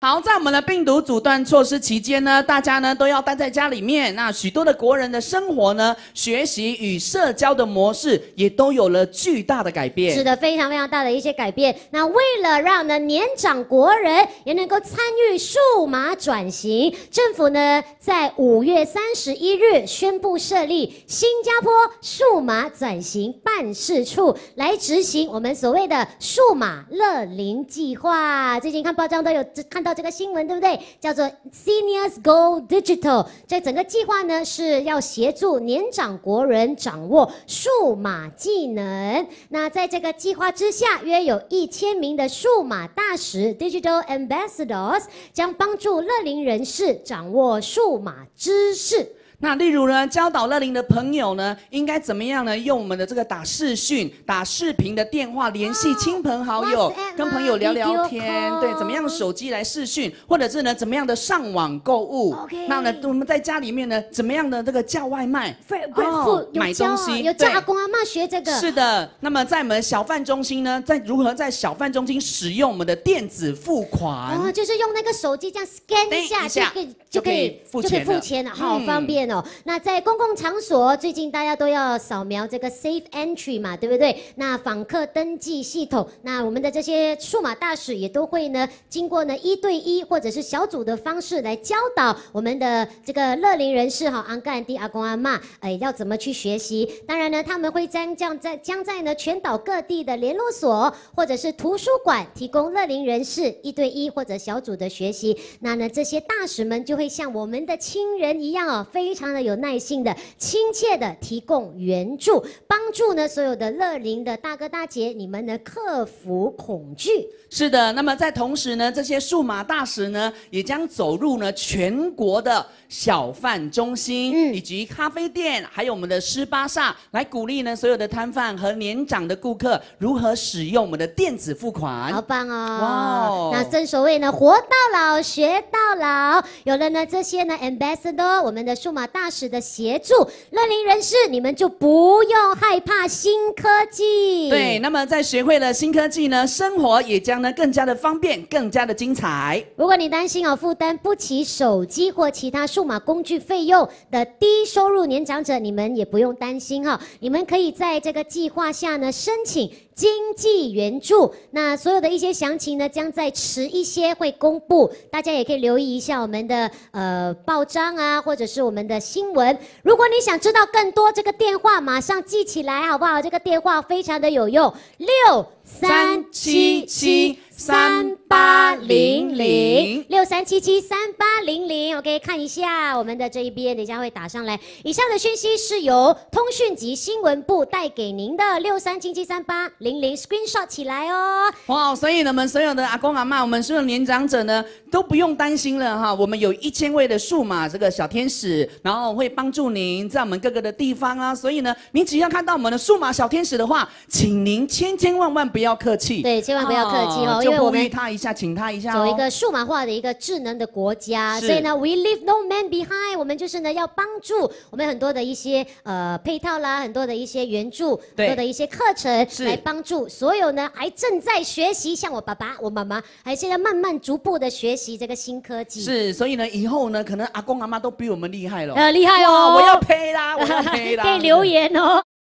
好，在我们的病毒阻断措施期间呢，大家呢都要待在家里面。那许多的国人的生活呢、学习与社交的模式也都有了巨大的改变。 是的，非常非常大的一些改变。那为了让呢年长国人也能够参与数码转型，政府呢在5月31日宣布设立新加坡数码转型办事处，来执行我们所谓的数码乐龄计划。最近看报章都有看到这个新闻，对不对？叫做 Seniors Go Digital。这整个计划呢是要协助年长国人掌握数码技能。那在这个计划之下，约有1000名的数码大使 Digital Ambassadors 将帮助乐龄人士掌握数码知识。 那例如呢，教导乐龄的朋友呢，应该怎么样呢？用我们的这个打视讯、打视频的电话联系亲朋好友，跟朋友聊聊天，对，怎么样手机来视讯，或者是呢，怎么样的上网购物。那呢，我们在家里面呢，怎么样的这个叫外卖，买东西， 有教阿公阿嬷学这个。 是的，那么在我们小贩中心呢，在如何在小贩中心使用我们的电子付款？ 哦，就是用那个手机这样 scan 一下就可以付钱了，好方便。那在公共场所，最近大家都要扫描这个 Safe Entry 嘛，对不对？那访客登记系统，那我们的这些数码大使也都会呢，经过呢1对1或者是小组的方式来教导我们的这个乐龄人士阿干弟阿公阿嬷，要怎么去学习。当然呢，他们会将在呢全岛各地的联络所或者是图书馆提供乐龄人士1对1或者小组的学习。那呢，这些大使们就会像我们的亲人一样非常的有耐心的、亲切的提供援助，帮助呢所有的乐龄的大哥大姐，你们呢克服恐惧。 是的，那么在同时呢，这些数码大使呢，也将走入呢全国的小贩中心，以及咖啡店，还有我们的湿巴萨，来鼓励呢所有的摊贩和年长的顾客如何使用我们的电子付款。 好棒哦！哇，那正所谓呢，活到老学到老。有了呢这些呢 ambassador， 我们的数码大使的协助，乐龄人士你们就不用害怕新科技。 对，那么在学会了新科技呢，生活也将呢更加的方便，更加的精彩。 如果你担心负担不起手机或其他数码工具费用的低收入年长者，你们也不用担心你们可以在这个计划下呢申请经济援助。那所有的一些详情呢，将在迟一些会公布，大家也可以留意一下我们的报章啊，或者是我们的新闻。如果你想知道更多，这个电话马上记起来好不好？这个电话非常的有用，63773800，63773800。OK， 看一下我们的这一边，等一下会打上来。以上的讯息是由通讯及新闻部带给您的，63773800 ，screenshot 起来哦。 哇，所以呢，我们所有的阿公阿嬷，我们所有的年长者呢，都不用担心了我们有1000位的数码这个小天使，然后会帮助您在我们各个的地方啊。所以呢，您只要看到我们的数码小天使的话，请您千万不要客气。 对，千万不要客气因为我们他一下，请他一下走一个数码化的一个智能的国家，所以呢 ，We leave no man behind。我们就是呢要帮助我们很多的一些配套啦，很多的一些援助，很多的一些课程，来帮助所有呢还正在学习，像我爸爸、我妈妈，还现在慢慢逐步的学习这个新科技。 是，所以呢，以后呢，可能阿公阿嬷都比我们厉害了。 厉害哦！ 我要配啦，我要配啦， 可以留言哦。